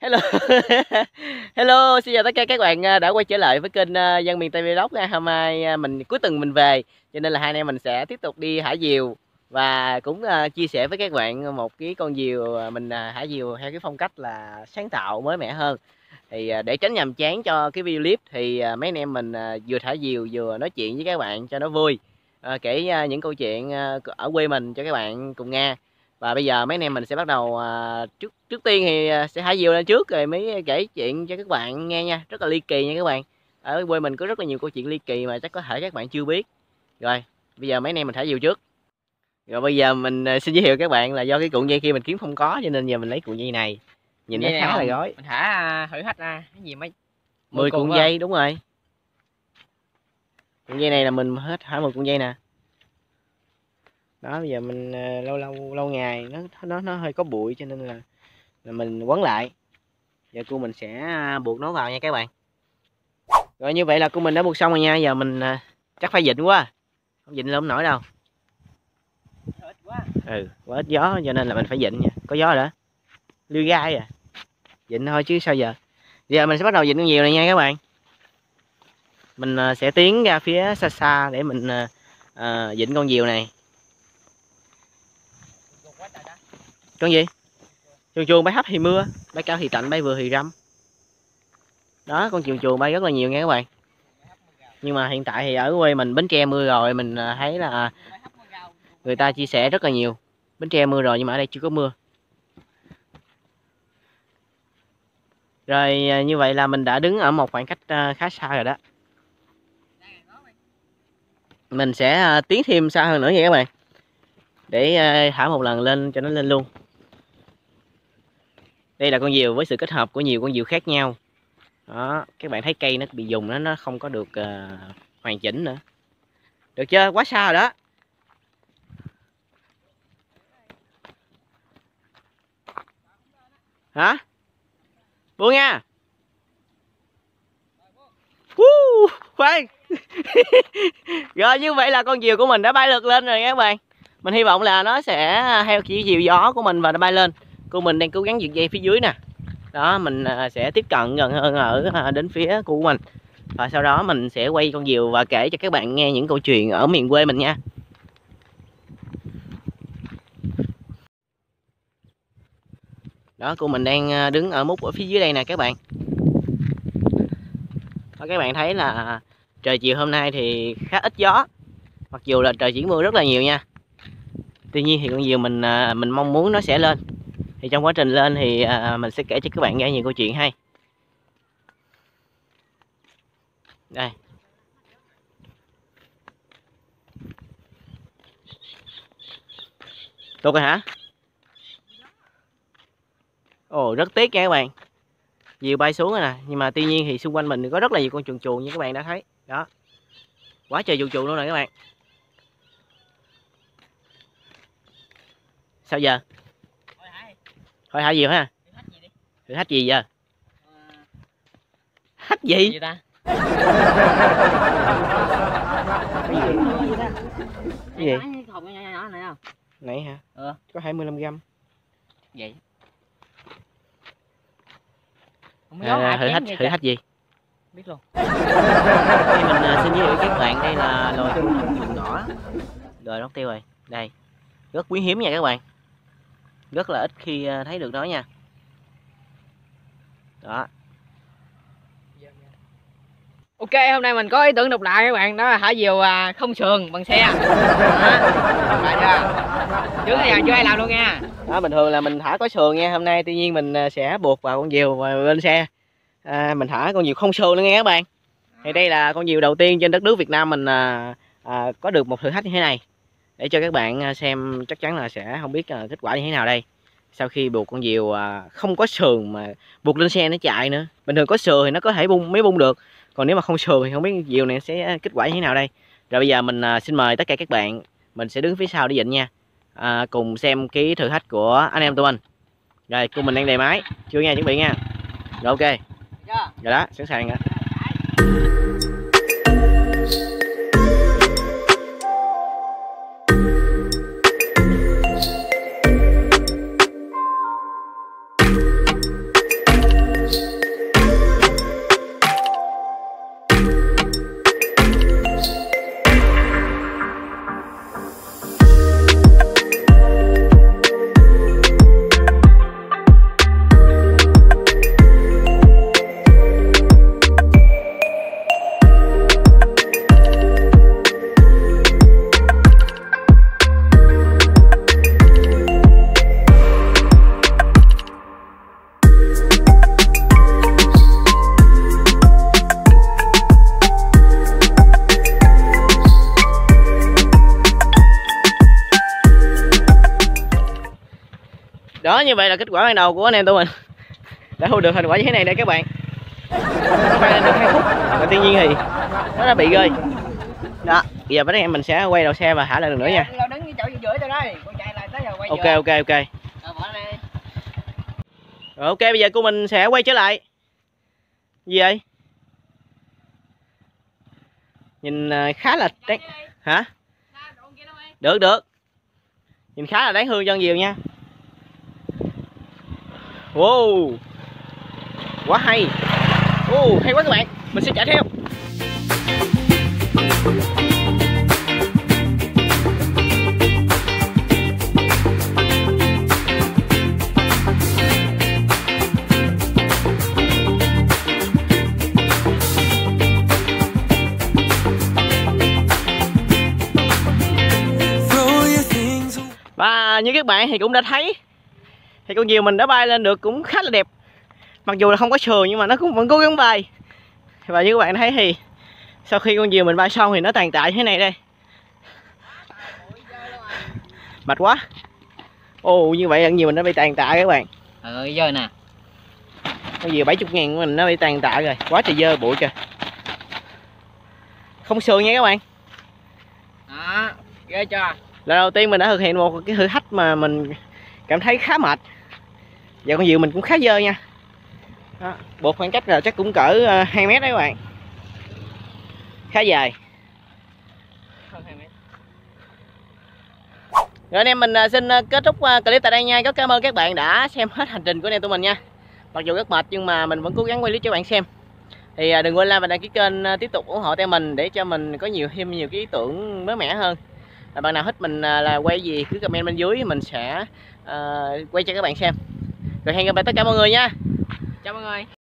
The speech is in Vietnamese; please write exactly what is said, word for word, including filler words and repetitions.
Hello. Hello, xin chào tất cả các bạn đã quay trở lại với kênh Dân Miền Tây Vlog nha. Hôm nay mình cuối tuần mình về, cho nên là hai anh em mình sẽ tiếp tục đi thả diều và cũng chia sẻ với các bạn một cái con diều mình thả diều theo cái phong cách là sáng tạo mới mẻ hơn. Thì để tránh nhàm chán cho cái video clip thì mấy anh em mình vừa thả diều vừa nói chuyện với các bạn cho nó vui, kể những câu chuyện ở quê mình cho các bạn cùng nghe. Và bây giờ mấy anh em mình sẽ bắt đầu à, trước trước tiên thì sẽ thả diều lên trước rồi mới kể chuyện cho các bạn nghe nha. Rất là ly kỳ nha các bạn. Ở quê mình có rất là nhiều câu chuyện ly kỳ mà chắc có thể các bạn chưa biết. Rồi, bây giờ mấy anh em mình thả diều trước. Rồi bây giờ mình xin giới thiệu các bạn là do cái cuộn dây kia mình kiếm không có cho nên giờ mình lấy cuộn dây này. Nhìn nó khá là gói. Mình thả thử thách ra cái gì mấy mười cuộn dây đúng rồi. Cuộn dây này là mình hết thả mười cuộn dây nè. Đó, bây giờ mình lâu lâu lâu ngày nó nó nó hơi có bụi cho nên là là mình quấn lại. Giờ cua mình sẽ buộc nó vào nha các bạn. Rồi như vậy là cua mình đã buộc xong rồi nha. Giờ mình chắc phải vịn quá, không vịn là không nổi đâu. Ừ, quá ít gió cho nên là mình phải vịn nha. Có gió rồi đó, lưu gai à, vịn thôi chứ sao giờ. Giờ mình sẽ bắt đầu vịn con diều này nha các bạn. Mình sẽ tiến ra phía xa xa để mình uh, vịn con diều này. Con gì? Chuồn chuồn bay thấp thì mưa, bay cao thì tạnh, bay vừa thì râm. Đó, con chuồn chuồn bay rất là nhiều nha các bạn. Nhưng mà hiện tại thì ở quê mình Bến Tre mưa rồi, mình thấy là người ta chia sẻ rất là nhiều. Bến Tre mưa rồi nhưng mà ở đây chưa có mưa. Rồi như vậy là mình đã đứng ở một khoảng cách khá xa rồi đó. Mình sẽ tiến thêm xa hơn nữa nha các bạn. Để thả một lần lên cho nó lên luôn. Đây là con diều với sự kết hợp của nhiều con diều khác nhau. Đó, các bạn thấy cây nó bị dùng nó nó không có được uh, hoàn chỉnh nữa. Được chưa? Quá xa rồi đó. Hả? Buông nha. Uh, khoan. Rồi như vậy là con diều của mình đã bay lượt lên rồi các bạn. Mình hy vọng là nó sẽ theo chỉ diều gió của mình và nó bay lên. Cô mình đang cố gắng giật dây phía dưới nè. Đó, mình sẽ tiếp cận gần hơn ở đến phía của mình. Và sau đó mình sẽ quay con diều và kể cho các bạn nghe những câu chuyện ở miền quê mình nha. Đó, cô mình đang đứng ở mút ở phía dưới đây nè các bạn. Đó, các bạn thấy là trời chiều hôm nay thì khá ít gió. Mặc dù là trời chỉ mưa rất là nhiều nha. Tuy nhiên thì con diều mình mình mong muốn nó sẽ lên. Thì trong quá trình lên thì à, mình sẽ kể cho các bạn nghe nhiều câu chuyện hay. Đây. Tốt rồi hả? Ồ, rất tiếc nha các bạn. Diều bay xuống rồi nè. Nhưng mà tuy nhiên thì xung quanh mình có rất là nhiều con chuồn chuồn như các bạn đã thấy. Đó. Quá trời chuồn chuồn luôn nè các bạn. Sao giờ? Thôi hả diều ha? Thử thách gì giờ? Thách gì? Gì ta? Cái gì? Cái gì? Này hả? Ừ. Có hai mươi lăm gam. Vậy. À, thử thách thử thách gì? Biết luôn. Thì mình uh, xin giới thiệu các bạn, đây là loài chuồn ngỏ. Rồi nó tiêu rồi. Đây. Rất quý hiếm nha các bạn. Rất là ít khi uh, thấy được nó nha. Đó. Ok, hôm nay mình có ý tưởng độc lạ các bạn, đó là thả diều à, không sườn bằng xe. Trước giờ chưa ai làm luôn nha. Đó, bình thường là mình thả có sườn nha, hôm nay tuy nhiên mình sẽ buộc vào con diều và lên xe. À, mình thả con diều không sườn luôn nha các bạn. Thì đây là con diều đầu tiên trên đất nước Việt Nam mình à, à, có được một thử thách như thế này. Để cho các bạn xem chắc chắn là sẽ không biết à, kết quả như thế nào đây. Sau khi buộc con diều à, không có sườn mà buộc lên xe nó chạy nữa. Bình thường có sườn thì nó có thể bung mới bung được. Còn nếu mà không sườn thì không biết diều này sẽ kết quả như thế nào đây. Rồi bây giờ mình à, xin mời tất cả các bạn, mình sẽ đứng phía sau để vịn nha. À, cùng xem cái thử thách của anh em tụi mình. Rồi cô mình đang đề máy. Chưa nha, chuẩn bị nha. Rồi ok. Rồi đó, sẵn sàng rồi. Đó, như vậy là kết quả ban đầu của anh em tụi mình đã thu được thành quả như thế này đây các bạn. Nó bay lên được hai phút và tuy nhiên thì nó đã bị rơi. Đó, bây giờ anh em mình sẽ quay đầu xe và thả lại lần nữa nha. Lo đứng cái chỗ giữa cho đây, con chạy lại tới giờ quay. Ok ok ok. Rồi, bỏ đi. Rồi, ok, bây giờ cô mình sẽ quay trở lại. Gì vậy? Nhìn khá là đáng... Hả? Được được. Nhìn khá là đáng thương cho nhiều nha. Wow, quá hay. Wow, hay quá các bạn. Mình sẽ chạy theo. Và như các bạn thì cũng đã thấy thì con diều mình đã bay lên được cũng khá là đẹp. Mặc dù là không có sườn nhưng mà nó cũng vẫn cố gắng bay. Và như các bạn thấy thì sau khi con diều mình bay xong thì nó tàn tạ thế này đây. Mệt quá. Ồ, như vậy con diều mình nó bị tàn tạ các bạn. Ừ, dơ nè. Con diều bảy mươi ngàn của mình nó bị tàn tạ rồi. Quá trời dơ bụi kìa. Không sườn nha các bạn. Đó, ghê chưa? Lần đầu tiên mình đã thực hiện một cái thử thách mà mình cảm thấy khá mệt. Và con diều mình cũng khá dơ nha. Đó, buộc khoảng cách là chắc cũng cỡ hai mét đấy các bạn. Khá dài. Rồi anh em mình xin kết thúc clip tại đây nha. Rất cảm ơn các bạn đã xem hết hành trình của anh em tụi mình nha. Mặc dù rất mệt nhưng mà mình vẫn cố gắng quay clip cho các bạn xem. Thì đừng quên like và đăng ký kênh tiếp tục ủng hộ theo mình để cho mình có nhiều thêm nhiều cái ý tưởng mới mẻ hơn. Bạn nào thích mình là quay gì cứ comment bên dưới, mình sẽ uh, quay cho các bạn xem. Rồi hẹn gặp lại tất cả mọi người nha. Chào mọi người.